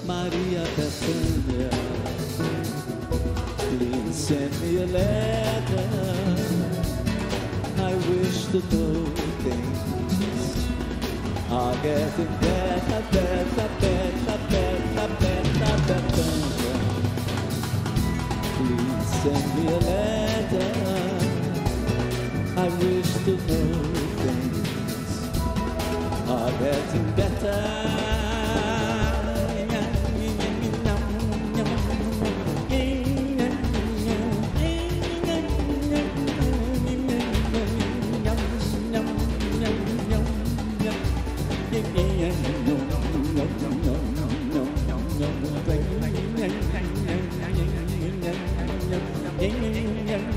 Maria Bethania, please send me a letter. I wish to know things are getting better, better, better, better, better, better. Please send me a letter. I wish to know things are getting better.